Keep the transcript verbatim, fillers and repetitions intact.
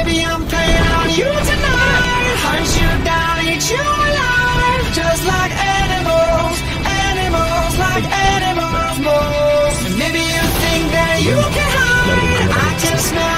Baby, I'm playing on you tonight. Hunt you down, eat you alive. Just like animals, animals, like animals, moles. Maybe you think that you can hide. I can smell